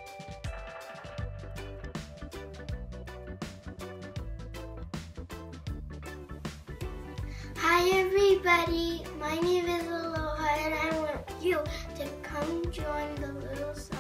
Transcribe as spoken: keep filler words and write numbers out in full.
Hi everybody, my name is Aloha and I want you to come join the Little